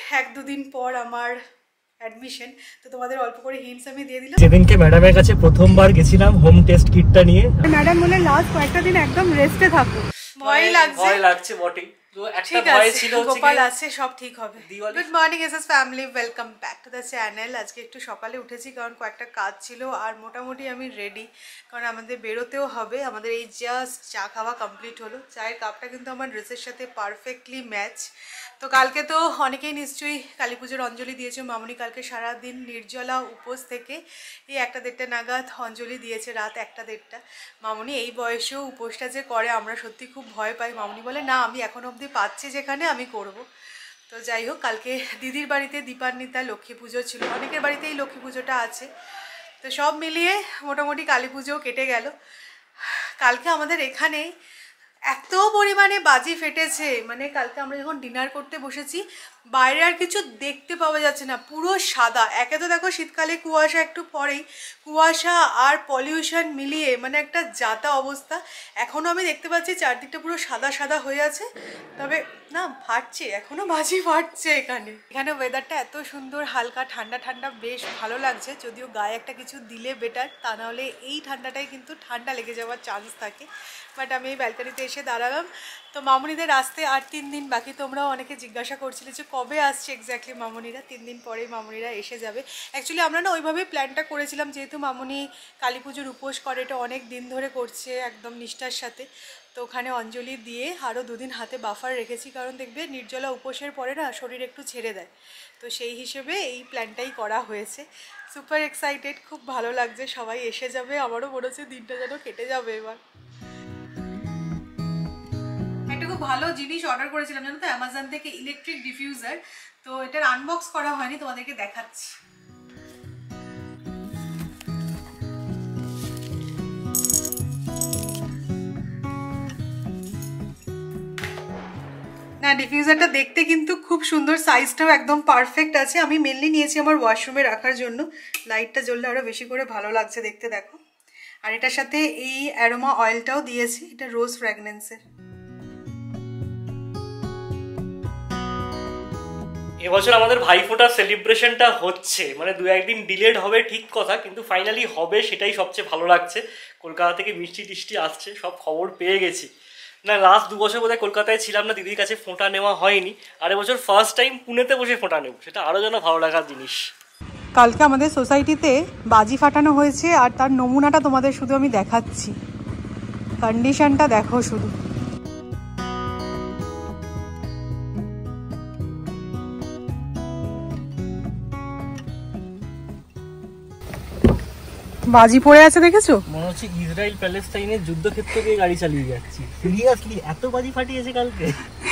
1-2 দিন পর আমার অ্যাডমিশন, তো তোমাদের অল্প করে হিন্টস আমি দিয়ে দিলাম। সেদিনকে ম্যাডামের কাছে প্রথমবার গেছিলাম হোম টেস্ট কিটটা নিয়ে। ম্যাডাম বলে লাস্ট কয়েকটা দিন একদম রেস্টে থাকো। ভয় লাগছে বটেই, তো একটা ঠিক ভয় আছে, ছিল গোপাল আছে, সব ঠিক হবে। Good morning SS family, welcome back to the channel. আজকে একটু সকালে উঠেছি কারণ কয়েকটা কাজ ছিল, আর মোটামুটি আমি রেডি, কারণ আমাদের বেরোতেও হবে। আমাদের এই জাস্ট চা খাওয়া কমপ্লিট হলো। চায়ের কাপটা কিন্তু আমার ড্রেসের সাথে পারফেক্টলি ম্যাচ। তো কালকে তো অনেকেই নিশ্চয়ই কালী পুজোর অঞ্জলি দিয়েছে। মামুনি কালকে সারাদিন নির্জলা উপোস থেকে এই 1-1:30 নাগাদ অঞ্জলি দিয়েছে, রাত 1-1:30। মামুনি এই বয়সেও উপোসটা যে করে আমরা সত্যি খুব ভয় পাই। মামুনি বলে না, আমি এখন অবধি পাচ্ছি যেখানে আমি করব। তো যাই হোক, কালকে দিদির বাড়িতে দীপান্বিতা লক্ষ্মী পুজো ছিল, অনেকের বাড়িতেই লক্ষ্মী পুজোটা আছে। তো সব মিলিয়ে মোটামুটি কালী পুজোও কেটে গেল। কালকে আমাদের এখানে এত পরিমাণে বাজি ফেটেছে, মানে কালকে আমরা যখন ডিনার করতে বসেছি বাইরে আর কিছু দেখতে পাওয়া যাচ্ছে না, পুরো সাদা। একে তো দেখো শীতকালে কুয়াশা একটু পরেই, কুয়াশা আর পলিউশন মিলিয়ে মানে একটা যাতা অবস্থা। এখনও আমি দেখতে পাচ্ছি চারদিকটা পুরো সাদা সাদা হয়ে আছে, তবে না ফাটছে, এখনও বাজি ফাটছে। এখানে ওয়েদারটা এত সুন্দর, হালকা ঠান্ডা ঠান্ডা, বেশ ভালো লাগছে। যদিও গায়ে একটা কিছু দিলে বেটার, তা নাহলে এই ঠান্ডাটাই কিন্তু ঠান্ডা লেগে যাওয়ার চান্স থাকে। বাট আমি এই ব্যালকনিতে এসে দাঁড়ালাম। তো মামুনিদের আসতে আর 3 দিন বাকি। তোমরাও অনেকে জিজ্ঞাসা করছিলে যে কবে আসছে এক্স্যাক্টলি মামুনিরা। 3 দিন পরেই মামুনিরা এসে যাবে। অ্যাকচুয়ালি আমরা না ওইভাবেই প্ল্যানটা করেছিলাম, যেহেতু মামুনি কালী পুজোর উপোস করে, এটা অনেক দিন ধরে করছে একদম নিষ্ঠার সাথে। তো ওখানে অঞ্জলি দিয়ে আরও 2 দিন হাতে বাফার রেখেছি, কারণ দেখবে নির্জলা উপোসের পরে না শরীর একটু ছেড়ে দেয়। তো সেই হিসেবে এই প্ল্যানটাই করা হয়েছে। সুপার এক্সাইটেড, খুব ভালো লাগছে, সবাই এসে যাবে। আমারও মনে হচ্ছে দিনটা যেন কেটে যাবে এবার। একটা খুব ভালো জিনিস অর্ডার করেছিলাম জানো তো, অ্যামাজন থেকে, ইলেকট্রিক ডিফিউজার। তো এটার আনবক্স করা হয়নি, তোমাদেরকে দেখাচ্ছি। না, ডিফিউজারটা দেখতে কিন্তু খুব সুন্দর, সাইজটাও একদম পারফেক্ট আছে। আমি মেনলি নিয়েছি আমার ওয়াশরুমে রাখার জন্য। লাইটটা জ্বললে আরও বেশি করে ভালো লাগছে দেখতে, দেখো। আর এটার সাথে এই অ্যারোমা অয়েলটাও দিয়েছি, এটা রোজ ফ্র্যাগনেন্সের। এবছর আমাদের ভাইফোঁটার সেলিব্রেশনটা হচ্ছে, মানে 2-1 দিন ডিলেড হবে ঠিক কথা, কিন্তু ফাইনালি হবে, সেটাই সবচেয়ে ভালো লাগছে। কলকাতা থেকে মিষ্টি টিষ্টি আসছে, সব খবর পেয়ে গেছি। না, লাস্ট 2 বছর বোধহয় কলকাতায় ছিলাম না, দিদির কাছে ফোঁটা নেওয়া হয়নি। আর এবছর ফার্স্ট টাইম পুনেতে বসে ফোঁটা নেব, সেটা আরও যেন ভালো লাগার জিনিস। কালকে আমাদের সোসাইটিতে বাজি ফাটানো হয়েছে, আর তার নমুনাটা তোমাদের শুধু আমি দেখাচ্ছি। কন্ডিশনটা দেখো শুধু। বাজি পড়ে আছে, দেখেছো? মনে হচ্ছে ইসরায়েল প্যালেস্টাইনের যুদ্ধক্ষেত্র দিয়ে গাড়ি চালিয়ে যাচ্ছি। সিরিয়াসলি এত বাজি ফাটিয়েছে কালকে।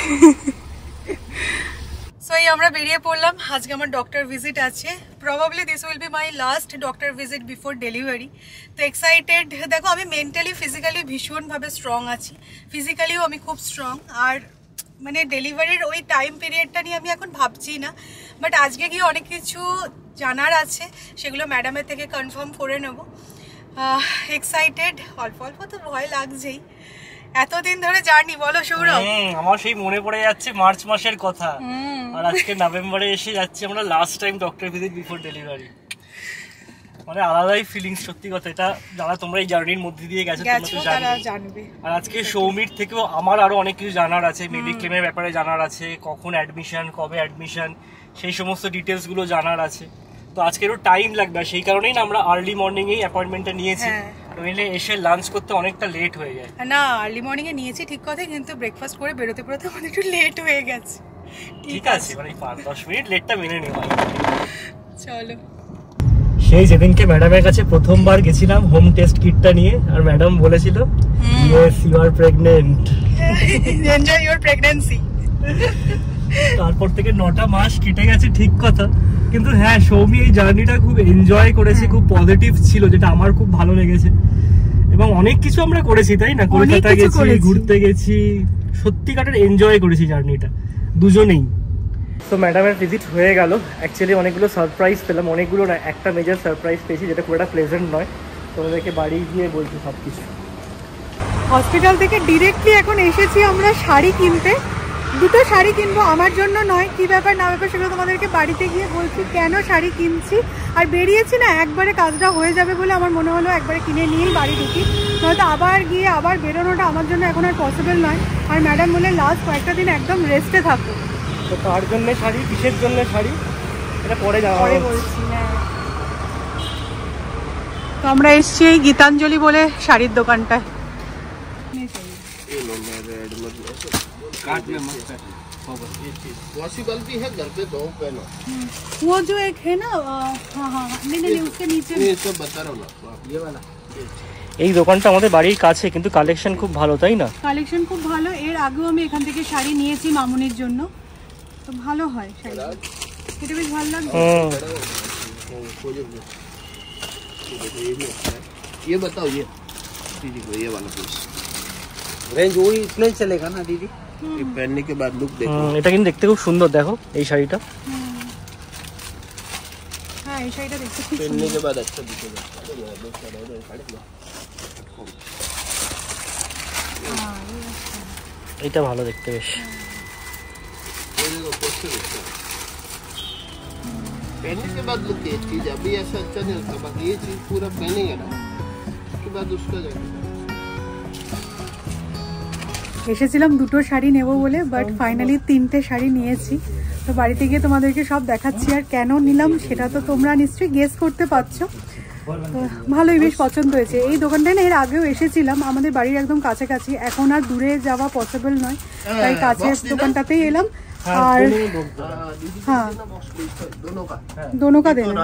সো এই আমরা বেরিয়ে পড়লাম। আজকে আমার ডক্টর ভিজিট আছে। Probably this will be my last doctor visit before delivery. তো এক্সাইটেড। দেখো, আমি মেন্টালি ফিজিক্যালি ভীষণভাবে স্ট্রং আছি, ফিজিক্যালিও আমি খুব স্ট্রং। আর মানে ডেলিভারির ওই টাইম পিরিয়ডটা নিয়ে আমি এখন ভাবছি না, বাট আজকে গিয়ে অনেক কিছু জানার আছে, সেগুলো ম্যাডামের থেকে কনফার্ম করে নেব। এক্সাইটেড, অল্প অল্প তো ভয় লাগছেই। এতদিন ধরে জার্নি, বলো সৌরভ? আমার সেই মনে পড়ে যাচ্ছে মার্চ মাসের কথা, আর আজকে নভেম্বরে এসে যাচ্ছি আমরা last time doctor visit before delivery. মানে আলাদাই ফিলিংস, সত্যি কথা। এটা যারা তোমরা এই জার্নির মধ্যে দিয়ে গেছো তোমরা তো জানবে। আর আজকে সৌমির থেকেও আমার আরো অনেক কিছু জানার আছে, মেডিক্লেমের ব্যাপারে জানার আছে, কখন অ্যাডমিশন, কবে অ্যাডমিশন, সেই সমস্ত ডিটেলস গুলো জানার আছে। তো আজকে একটু টাইম লাগবে, সেই কারণেই না আমরা আর্লি মর্নিং এই অ্যাপয়েন্টমেন্টটা নিয়েছি। নইলে এসে লাঞ্চ করতে অনেকটা লেট হয়ে যায়। না, আর্লি মর্নিং এ নিয়েছি ঠিক কথা, কিন্তু ব্রেকফাস্ট করে বেরোতে বেরোতে আমাদের একটু লেট হয়ে গেছে। ঠিক আছে, মানে 5-10 মিনিট লেটটা মেনে নেওয়া। চলো। সেই যেদিনকে ম্যাডামের কাছে প্রথমবার গেছিলাম হোম টেস্ট কিটটা নিয়ে, আর ম্যাডাম বলেছিল yes you are pregnant, enjoy your pregnancy. তারপর থেকে 9টা মাস কেটে গেছে ঠিক কথা, কিন্তু হ্যাঁ সৌমি এই জার্নিটা খুব এনজয় করেছে, খুব পজিটিভ ছিল, যেটা আমার খুব ভালো লেগেছে। এবং অনেক কিছু আমরা করেছি, তাই না? কলকাতা গেছি, ঘুরতে গেছি, সত্যিকারের এনজয় করেছি জার্নিটা দুজনেই। তো ম্যাডামের ভিজিট হয়ে গেল। অ্যাকচুয়ালি অনেকগুলো সারপ্রাইজ পেলাম, অনেকগুলো না, একটা মেজর সারপ্রাইজ পেয়েছি, যেটা খুব একটা প্লেজেন্ট নয়। তোমাদেরকে বাড়ি গিয়ে বলছি সব কিছু। হসপিটাল থেকে ডিরেক্টলি এখন এসেছি আমরা শাড়ি কিনতে। দুটো শাড়ি কিনবো, আমার জন্য নয়, কি ব্যাপার না ব্যাপার সেগুলো তোমাদেরকে বাড়িতে গিয়ে বলছি কেন শাড়ি কিনছি। আর বেরিয়েছি না, একবারে কাজটা হয়ে যাবে বলে আমার মনে হলো একবারে কিনে নিয়েই বাড়ি ঢুকি, নয়তো আবার গিয়ে আবার বেরোনোটা আমার জন্য এখন আর পসিবল নয়। আর ম্যাডাম বলে লাস্ট কয়েকটা দিন একদম রেস্টে থাকো। তো তার জন্য শাড়ি, কিসের জন্য শাড়ি এটা পরে বলছি। হ্যাঁ, তো আমরা এসছি এই গীতাঞ্জলি বলে শাড়ির দোকানটায়। पॉसिबल भी है घर पे दो पहनो। वो जो एक है ना, हाँ हाँ नहीं उसके नीचे ये सब बता रहा हूँ ना, ये वाला। এই দোকানটা আমাদের বাড়ির কাছে, কিন্তু কালেকশন খুব ভালো, তাই না? কালেকশন খুব ভালো। এর আগেও আমি এখান থেকে শাড়ি নিয়েছি মামুনির জন্য, তো ভালো হয় শাড়ি, এটা বেশ ভালো লাগে। ये बताओ, ये दीदी को ये वाला पीस रेंज वही इतना ही चलेगा ना दीदी? ये पहनने के बाद लुक देखो। এটা কিন্তু দেখতে খুব সুন্দর, দেখো এই শাড়িটা। হ্যাঁ এই শাড়িটা দেখতে খুব पहनने সুন্দর। के बाद अच्छा दिखेगा। এটা ভালো দেখতে বেশ। पहनने के बाद लुक ये चीज अभी ऐसा अच्छा नहीं लगता, बाकी ये चीज पूरा पहनेंगे ना उसके बाद उसका जाएगा। এসেছিলাম দুটো শাড়ি নেব বলে, বাট ফাইনালি তিনটে শাড়ি নিয়েছি। তো বাড়িতে গিয়ে তোমাদেরকে সব দেখাচ্ছি, আর কেন নিলাম সেটা তো তোমরা নিশ্চয়ই গেস করতে পারছো। তো ভালোই বেশ পছন্দ হয়েছে। এই দোকানটায় না এর আগেও এসেছিলাম, আমাদের বাড়ির একদম কাছাকাছি, এখন আর দূরে যাওয়া পসিবল নয়, তাই কাছের দোকানটাতেই এলাম। আর হ্যাঁ दोनों का देना।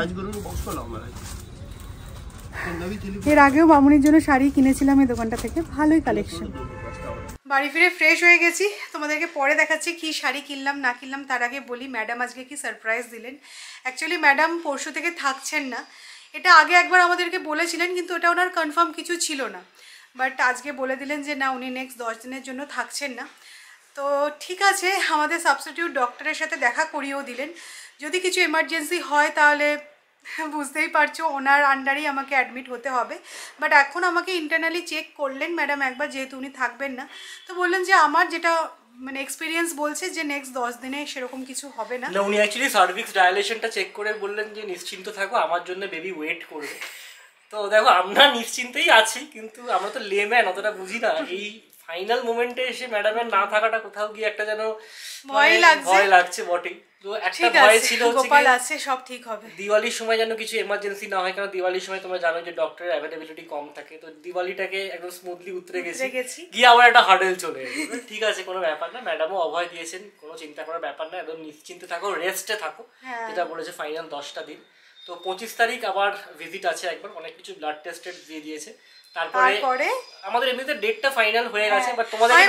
এর আগেও মামুনির জন্য শাড়ি কিনেছিলাম এই দোকানটা থেকে, ভালোই কালেকশন। বাড়ি ফিরে ফ্রেশ হয়ে গেছি, তোমাদেরকে পরে দেখাচ্ছি কি শাড়ি কিনলাম না কিনলাম। তার আগে বলি ম্যাডাম আজকে কি সারপ্রাইজ দিলেন। অ্যাকচুয়ালি ম্যাডাম পরশু থেকে থাকছেন না, এটা আগে একবার আমাদেরকে বলেছিলেন, কিন্তু ওটা ওনার কনফার্ম কিছু ছিল না। বাট আজকে বলে দিলেন যে না, উনি নেক্সট 10 দিনের জন্য থাকছেন না। তো ঠিক আছে, আমাদের সাবস্টিটিউট ডক্টরের সাথে দেখা করিয়েও দিলেন। যদি কিছু এমার্জেন্সি হয় তাহলে বুঝতেই পারছো ওনার আন্ডারেই আমাকে অ্যাডমিট হতে হবে। বাট এখন আমাকে ইন্টারনালি চেক করলেন ম্যাডাম একবার, যেহেতু উনি থাকবেন না। তো বললেন যে আমার যেটা মানে এক্সপিরিয়েন্স বলছে যে নেক্সট 10 দিনে সেরকম কিছু হবে না। উনি অ্যাকচুয়ালি সার্ভিক্স ডায়ালেশনটা চেক করে বললেন যে নিশ্চিন্ত থাকো, আমার জন্য বেবি ওয়েট করবে। তো দেখো আমরা নিশ্চিন্তেই আছি, কিন্তু আমরা তো লেম্যান, অতটা বুঝি না। এই ফাইনাল মোমেন্টে এসে ম্যাডামের না থাকাটা কোথাও গিয়ে একটা যেন ভয় লাগছে বটেই। তো একটা ভয় ছিল গোপাল আছে, সব ঠিক হবে। দিওয়ালির সময় যেন কিছু এমার্জেন্সি না হয়, কারণ দিওয়ালির সময় তোমরা জানো যে ডক্টরের অ্যাভেলেবিলিটি কম থাকে। তো দিওয়ালিটাকে একদম স্মুথলি উতরে গেছি, গিয়ে আবার একটা হার্ডেল চলে এলো। ঠিক আছে, কোনো ব্যাপার না, ম্যাডামও অভয় দিয়েছেন, কোনো চিন্তা করার ব্যাপার না, একদম নিশ্চিন্তে থাকো, রেস্টে থাকো, যেটা বলেছে ফাইনাল 10টা দিন। তো 25 তারিখ আবার ভিজিট আছে একবার, অনেক কিছু ব্লাড টেস্টেড দিয়ে দিয়েছে। তারপরে আমাদের এমনিতে ডেটটা ফাইনাল হয়ে গেছে, বাট তোমাদেরকে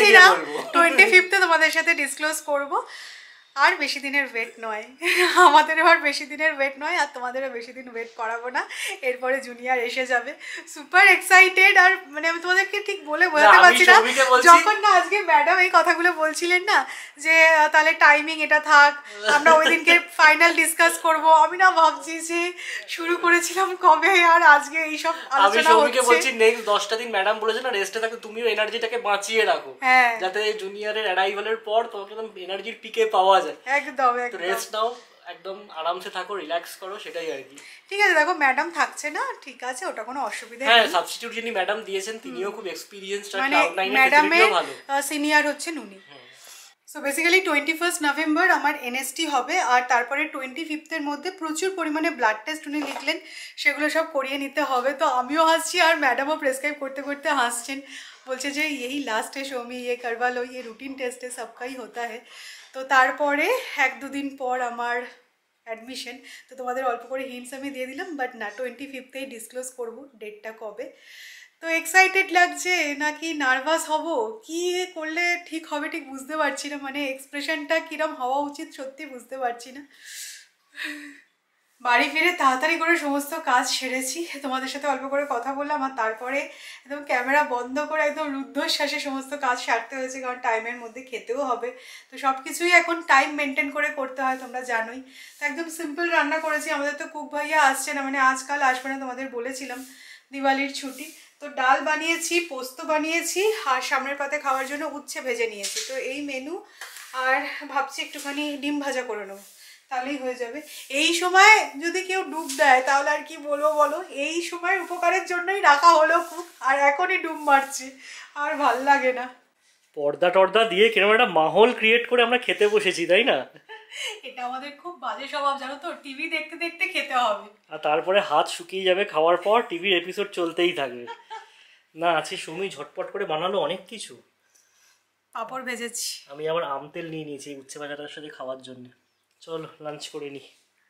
25 তোমাদের সাথে ডিসক্লোজ করব। আর বেশি দিনের ওয়েট নয়, আমাদের এবার বেশি দিনের ওয়েট নয়, আর তোমাদেরও বেশি দিন ওয়েট করাবো না। এরপরে জুনিয়র এসে যাবে, সুপার এক্সাইটেড। আর মানে আমি তোমাদেরকে ঠিক বলে বোঝাতে পারছি না। যখন না আজকে ম্যাডাম এই কথাগুলো বলছিলেন না, যে তাহলে টাইমিং এটা থাক, আমরা ওই দিনকে ফাইনাল ডিসকাস করব, আমি না ভাবছি যে শুরু করেছিলাম কবে, আর আজকে এইসব আলোচনা হচ্ছে। বলছি নেক্সট 10টা দিন ম্যাডাম বলেছে না রেস্টে থাকো, তুমিও এনার্জিটাকে বাঁচিয়ে রাখো, যাতে জুনিয়রের অ্যারাইভালের পর তোমাকে একদম এনার্জির পিকে পাওয়া যায়। একদম রেস্ট নাও, একদম আরামসে থাকো, রিল্যাক্স করো, সেটাই আর কি। ঠিক আছে, দেখো ম্যাডাম থাকছে না, ঠিক আছে, ওটা কোনো অসুবিধা নেই। হ্যাঁ, সাবস্টিটিউট যিনি ম্যাডাম দিয়েছেন তিনিও খুব এক্সপেরিয়েন্সড, আর মানে ক্লাউড9 এর ম্যাডামের ভালো সিনিয়র হচ্ছেন উনি। সো বেসিক্যালি 21 নভেম্বর আমার এনএসটি হবে, আর তারপরে 25 এর মধ্যে প্রচুর পরিমাণে ব্লাড টেস্ট উনি লিখলেন, সেগুলো সব করিয়ে নিতে হবে। তো আমিও হাসছি আর ম্যাডামও প্রেসক্রাইব করতে করতে হাসছেন, বলছে যে এই লাস্ট है शोमी, ये करवा लो, ये रूटीन टेस्ट है, सबका ही होता है। তো তারপরে 1-2 দিন পর আমার অ্যাডমিশন। তো তোমাদের অল্প করে হিন্টস আমি দিয়ে দিলাম, বাট না 25-এই ডিসক্লোজ করব ডেটটা কবে। তো এক্সাইটেড লাগছে নাকি নার্ভাস হব, কি করলে ঠিক হবে ঠিক বুঝতে পারছি না, মানে এক্সপ্রেশনটা কিরম হওয়া উচিত সত্যি বুঝতে পারছি না। বাড়ি ফিরে তাড়াতাড়ি করে সমস্ত কাজ সেরেছি, তোমাদের সাথে অল্প করে কথা বললাম, আর তারপরে একদম ক্যামেরা বন্ধ করে একদম রুদ্ধশ্বাসে সমস্ত কাজ সারতে হয়েছে, কারণ টাইমের মধ্যে খেতেও হবে। তো সব কিছুই এখন টাইম মেনটেন করে করতে হয়, তোমরা জানোই। তো একদম সিম্পল রান্না করেছি, আমাদের তো কুক ভাইয়া আসছে না, মানে আজকাল আসবে না, তোমাদের বলেছিলাম দিওয়ালির ছুটি। তো ডাল বানিয়েছি, পোস্ত বানিয়েছি, আর সামনের পাতে খাওয়ার জন্য উচ্ছে ভেজে নিয়েছি। তো এই মেনু আর ভাবছি একটুখানি ডিম ভাজা করে নেবো, তাহলেই হয়ে যাবে। এই সময় যদি কেউ ডুব দেয় তাহলে আর কি বলবো বলো, এই সময় উপকারের জন্যই রাখা হলো খুব, আর এখনই ডুব মারছি, আর ভাল লাগে না। পর্দা টর্দা দিয়ে কিরকম একটা মাহল ক্রিয়েট করে আমরা খেতে বসেছি, তাই না? এটা আমাদের খুব বাজে স্বভাব জানো তো, টিভি দেখতে দেখতে খেতে হবে, আর তারপরে হাত শুকিয়ে যাবে খাওয়ার পর, টিভির এপিসোড চলতেই থাকবে। না আজকে সুমি ঝটপট করে বানালো অনেক কিছু। পাঁপড় ভেজেছি, আমি আবার আম তেল নিয়ে নিয়েছি উচ্ছে ভাজাটার সাথে খাওয়ার জন্য। চলো লাঞ্চ করে নি।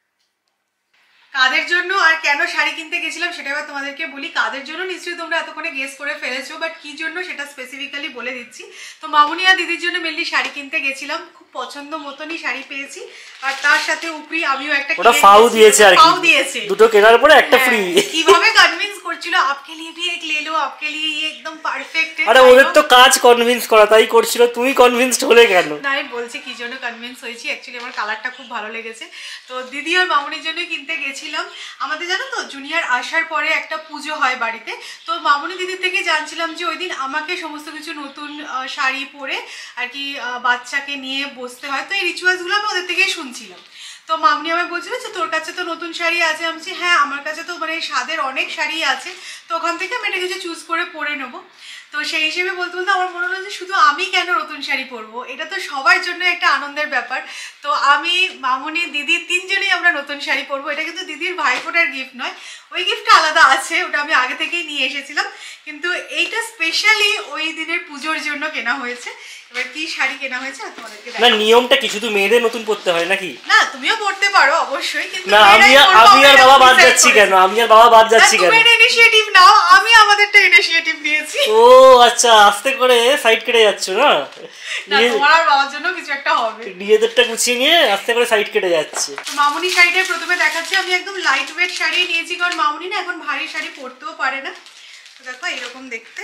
কাদের জন্য আর কেন শাড়ি কিনতে গেছিলাম সেটা এবার তোমাদেরকে বলি। কাদের জন্য নিশ্চয়ই তোমরা এতক্ষণে গেস করে ফেলেছো, বাট কি জন্য সেটা স্পেসিফিক্যালি বলে দিচ্ছি। তো মামুনি আর দিদির জন্য মেনলি শাড়ি কিনতে গেছিলাম, খুব পছন্দ মতনই শাড়ি পেয়েছি, আর তার সাথে উপরি আমিও একটা ওটা ফাউ দিয়েছে আর ফাউ কি, দিয়েছে, দুটো কেনার পরে একটা ফ্রি। কিভাবে কনভিন্স করছিল, আপকে লিয়ে ভি এক লে লো, আপকে লিয়ে ये एकदम পারফেক্ট। আরে ওদের তো কাজ কনভিন্স করা, তাই করছিল, তুমি কনভিন্সড হলে কেন? না আমি বলছি কি জন্য কনভিন্স হয়েছি, অ্যাকচুয়ালি আমার কালারটা খুব ভালো লেগেছে। তো দিদি আর মামুনির জন্য কিনতে গেছিলাম। আমাদের জানো তো জুনিয়র আসার পরে একটা পুজো হয় বাড়িতে, তো মামুনি দিদির থেকে জানছিলাম যে ওই দিন আমাকে সমস্ত কিছু নতুন শাড়ি পরে আর কি বাচ্চাকে নিয়ে বসতে হয়, তো এই রিচুয়ালসগুলো আমি ওদের থেকেই শুনছিলাম। তো মামনি আমায় বলছিল যে তোর কাছে তো নতুন শাড়ি আছে, আমি বলছি হ্যাঁ আমার কাছে তো মানে স্বাদের অনেক শাড়ি আছে, তো ওখান থেকে আমি এটা কিছু চুজ করে পরে নেবো। তো সেই হিসেবে বলতে বলতে আমার মনে হলো যে শুধু আমি কেন নতুন শাড়ি পরবো, এটা তো সবার জন্য একটা আনন্দের ব্যাপার। তো আমি মামুনি দিদি তিনজনেই আমরা নতুন শাড়ি পরবো। এটা কিন্তু দিদির ভাইফোঁটার গিফট নয়, ওই গিফটটা আলাদা আছে, ওটা আমি আগে থেকেই নিয়ে এসেছিলাম, কিন্তু এইটা স্পেশালি ওই দিনের পুজোর জন্য কেনা হয়েছে। এবার কি শাড়ি কেনা হয়েছে তোমাদেরকে না নিয়মটা কি শুধু মেয়েদের নতুন পড়তে হয় নাকি? না তুমিও পড়তে পারো অবশ্যই, কিন্তু না আমি আর বাবা বাদ যাচ্ছি কেন? আমি আর বাবা বাদ যাচ্ছি কেন? তুমি ইনিশিয়েটিভ নাও, আমি আমাদেরটা ইনিশিয়েটিভ নিয়েছি। ও আচ্ছা, আস্তে করে সাইড কেটে যাচ্ছ না? না তোমার আর বাবার জন্য কিছু একটা হবে, নিজেদেরটা গুছিয়ে নিয়ে আস্তে করে সাইড কেটে যাচ্ছে। মামুনি শাড়িটা প্রথমে দেখাচ্ছি, আমি একদম লাইট ওয়েট শাড়ি নিয়েছি, কারণ মামুনি না এখন ভারী শাড়ি পরতেও পারে না। তো দেখো এরকম দেখতে,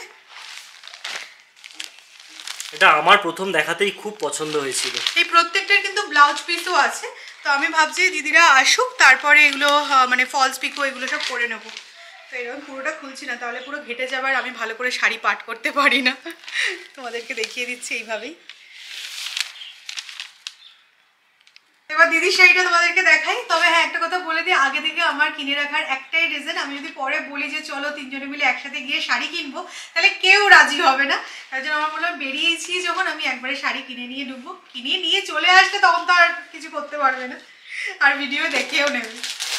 এটা আমার প্রথম দেখাতেই খুব পছন্দ হয়েছিল। এই প্রত্যেকটার কিন্তু ব্লাউজ পিসও আছে, তো আমি ভাবছি দিদিরা আসুক তারপরে এগুলো মানে ফলস পিকো এগুলো সব করে নেবো। তো এরকম পুরোটা খুলছি না, তাহলে পুরো ঘেটে যাবার, আমি ভালো করে শাড়ি পাট করতে পারি না। তোমাদেরকে দেখিয়ে দিচ্ছি এইভাবেই। এবার দিদির শাড়িটা তোমাদেরকে দেখাই। তবে হ্যাঁ একটা কথা বলে দিই, আগে থেকে আমার কিনে রাখার একটাই রিজন, আমি যদি পরে বলি যে চলো তিনজনে মিলে একসাথে গিয়ে শাড়ি কিনবো তাহলে কেউ রাজি হবে না, তার জন্য আমার বললাম বেরিয়েছি যখন আমি একবারে শাড়ি কিনে নিয়ে ঢুকবো, কিনে নিয়ে চলে আসলে তখন তো আর কিছু করতে পারবে না, আর ভিডিও দেখেও নেবে।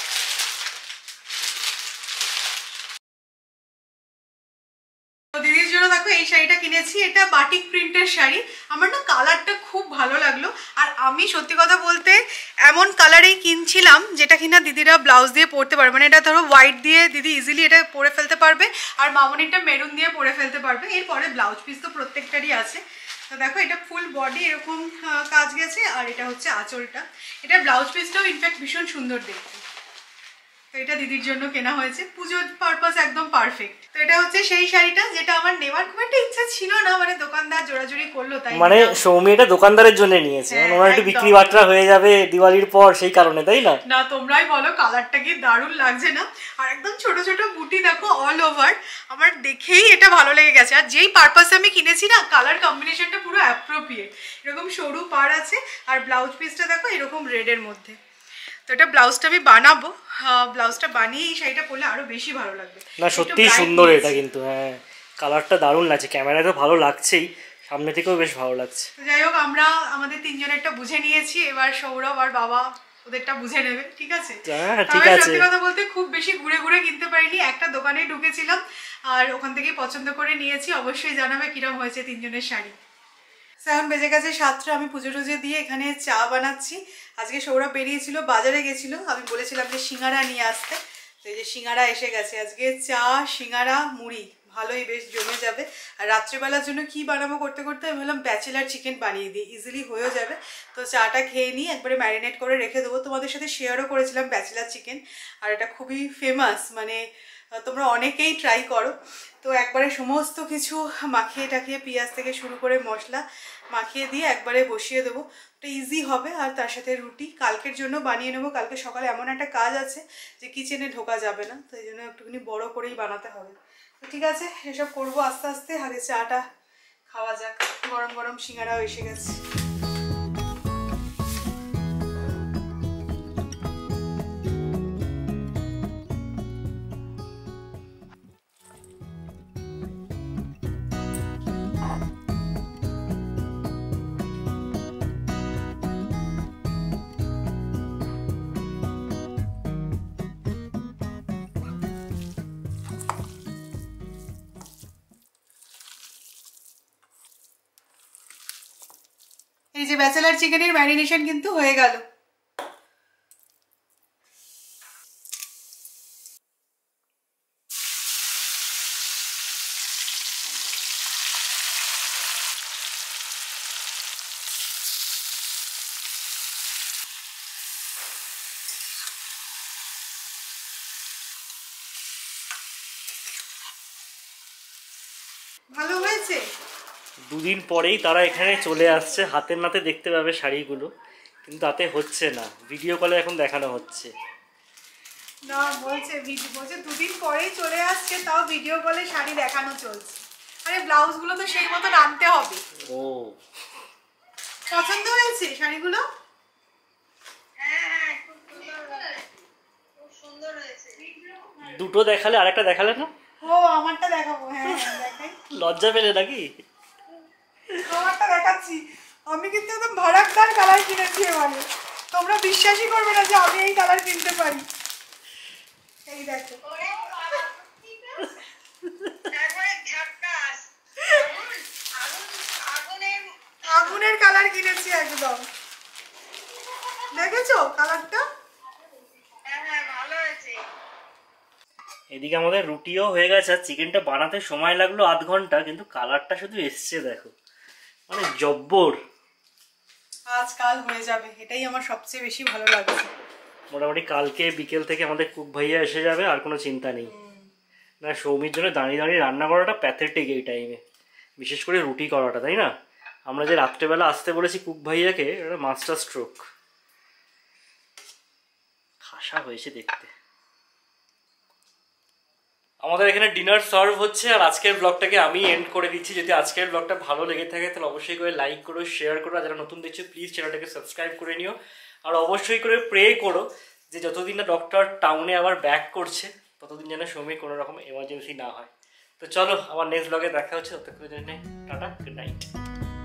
দিদির জন্য দেখো এই শাড়িটা কিনেছি, এটা বাটিক প্রিন্টের শাড়ি, আমার না কালারটা খুব ভালো লাগলো। আর আমি সত্যি কথা বলতে এমন কালারেই কিনছিলাম যেটা কিনা দিদিরা ব্লাউজ দিয়ে পরতে পারবে, মানে এটা ধরো হোয়াইট দিয়ে দিদি ইজিলি এটা পরে ফেলতে পারবে, আর মামনিটা মেরুন দিয়ে পরে ফেলতে পারবে। এরপরে ব্লাউজ পিস তো প্রত্যেকটারই আছে। তো দেখো এটা ফুল বডি এরকম কাজ গেছে, আর এটা হচ্ছে আঁচলটা, এটা ব্লাউজ পিসটাও ইনফ্যাক্ট ভীষণ সুন্দর দেখতে। তো এটা দিদির জন্য কেনা হয়েছে, পুজোর পারপাস একদম পারফেক্ট। তো এটা হচ্ছে সেই শাড়িটা যেটা আমার নেওয়ার খুব একটা ইচ্ছা ছিল না, মানে দোকানদার জোরাজুরি করলো তাই। মানে সৌমি এটা দোকানদারের জন্য নিয়েছে, মানে ওনার একটু বিক্রি বাট্টা হয়ে যাবে দিওয়ালির পর সেই কারণে, তাই না? না তোমরাই বলো কালারটা কি দারুণ লাগছে না? আর একদম ছোট ছোট বুটি দেখো অল ওভার, আমার দেখেই এটা ভালো লেগে গেছে। আর যেই পারপাসে আমি কিনেছি না, কালার কম্বিনেশনটা পুরো অ্যাপ্রোপ্রিয়েট, এরকম সরু পাড় আছে, আর ব্লাউজ পিসটা দেখো এরকম রেডের মধ্যে। তো এটা ব্লাউজটা আমি বানাবো, ব্লাউজটা বানিয়ে এই শাড়িটা পরলে আরো বেশি ভালো লাগবে। না সত্যিই সুন্দর এটা কিন্তু, হ্যাঁ কালারটা দারুণ লাগছে, ক্যামেরায় তো ভালো লাগছেই, সামনে থেকেও বেশ ভালো লাগছে। যাই হোক আমরা আমাদের তিনজনেরটা বুঝে নিয়েছি, এবার সৌরভ আর বাবা ওদেরটা বুঝে নেবে, ঠিক আছে? ঠিক আছে। সত্যি কথা বলতে খুব বেশি ঘুরে ঘুরে কিনতে পারিনি, একটা দোকানে ঢুকেছিলাম আর ওখান থেকেই পছন্দ করে নিয়েছি। অবশ্যই জানাবে কিরম হয়েছে তিনজনের শাড়ি। এখন বেজে গেছে 7টা, আমি পুজো টুজো দিয়ে এখানে চা বানাচ্ছি। আজকে সৌরভ বেরিয়েছিল, বাজারে গেছিল, আমি বলেছিলাম যে সিঙ্গারা নিয়ে আসতে, তো এই যে সিঙ্গারা এসে গেছে। আজকে চা সিঙ্গারা মুড়ি ভালোই বেশ জমে যাবে। আর রাত্রিবেলার জন্য কি বানাবো করতে করতে আমি বললাম ব্যাচেলার চিকেন বানিয়ে দিই, ইজিলি হয়েও যাবে। তো চাটা খেয়ে নিয়ে একবারে ম্যারিনেট করে রেখে দেবো। তোমাদের সাথে শেয়ারও করেছিলাম ব্যাচেলার চিকেন, আর এটা খুবই ফেমাস, মানে তোমরা অনেকেই ট্রাই করো। তো একবারে সমস্ত কিছু মাখিয়ে টাখিয়ে পেঁয়াজ থেকে শুরু করে মশলা মাখিয়ে দিয়ে একবারে বসিয়ে দেবো, তো ইজি হবে। আর তার সাথে রুটি কালকের জন্য বানিয়ে নেবো, কালকে সকালে এমন একটা কাজ আছে যে কিচেনে ঢোকা যাবে না, তো এই জন্য একটুখানি বড় করেই বানাতে হবে। তো ঠিক আছে এসব করবো আস্তে আস্তে, আগে চাটা খাওয়া যাক, গরম গরম সিঙ্গারাও এসে গেছে। যে ব্যাচেলার চিকেনের ম্যারিনেশন কিন্তু হয়ে গেল। ভালো হয়েছে। দুদিন পরেই তারা এখানে চলে আসছে, হাতের নাতে দেখতে পাবে শাড়িগুলো, কিন্তু তাতে হচ্ছে না, ভিডিও কলে এখন দেখানো হচ্ছে। না বলছে দুদিন পরেই চলে আসছে, তাও ভিডিও কলে শাড়ি দেখানো চলছে। আরে ব্লাউজগুলো তো সেই মতো আনতে হবে। ও পছন্দ হয়েছে শাড়িগুলো? দুটো দেখালে আরেকটা দেখালে না? ও আমারটা দেখাবো। হ্যাঁ দেখাই। লজ্জা পেলে নাকি? আমারটা দেখাচ্ছি। আমি কিন্তু একদম ভরাকদার কালার কিনেছি এবারে, তোমরা বিশ্বাসই করবে না যে আমি এই কালার কিনতে পারি। এই দেখো, আগুনের কালার কিনেছি একদম। দেখেছো কালারটা? এদিকে আমাদের রুটিও হয়ে গেছে, আর চিকেনটা বানাতে সময় লাগলো আধ ঘন্টা, কিন্তু কালারটা শুধু এসছে দেখো, মানে জব্বর। আজকাল হয়ে যাবে, এটাই আমার সবচেয়ে বেশি ভালো লাগছে। মোটামুটি কালকে বিকেল থেকে আমাদের কুক ভাইয়া এসে যাবে, আর কোনো চিন্তা নেই। না সৌমির জন্য দাঁড়িয়ে দাঁড়িয়ে রান্না করাটা প্যাথেটিক এই টাইমে, বিশেষ করে রুটি করাটা, তাই না? আমরা যে রাত্রেবেলা আসতে বলেছি কুক ভাইয়াকে, এটা মাস্টার স্ট্রোক। খাসা হয়েছে দেখতে। আমাদের এখানে ডিনার সার্ভ হচ্ছে, আর আজকের ব্লগটাকে আমি এন্ড করে দিচ্ছি। যদি আজকের ব্লগটা ভালো লেগে থাকে তাহলে অবশ্যই করে লাইক করো, শেয়ার করো, আর যারা নতুন দেখছো প্লিজ চ্যানেলটাকে সাবস্ক্রাইব করে নিও। আর অবশ্যই করে প্রে করো যে যতদিন না ডক্টর টাউনে আবার ব্যাক করছে ততদিন যেন সৌমির কোনো রকম এমার্জেন্সি না হয়। তো চলো, আমার নেক্সট ব্লগে দেখা হচ্ছে, ততক্ষণের জন্য টাটা, গুড নাইট।